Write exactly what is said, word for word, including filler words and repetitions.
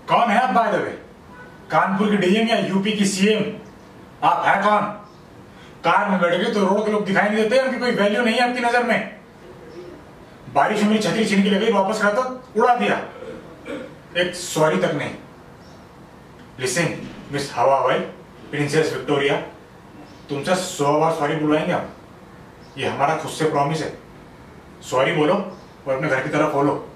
कौन है आप बाय द वे? कानपुर की डीएम या यूपी की सीएम? आप है कौन? कार में बैठ गए तो रोड के लोग दिखाई नहीं देते, उनकी कोई वैल्यू नहीं है आपकी नजर में। बारिश में मेरी छतरी छीन के लगी, वापस करा तो उड़ा दिया, एक सॉरी तक नहीं। लिसन मिस हवा ऑयल, प्रिंसेस विक्टोरिया, तुमसे सौ बार सॉरी बुलवाएंगे हम, ये हमारा खुद से प्रॉमिस है। सॉरी बोलो और अपने घर की तरफ खोलो।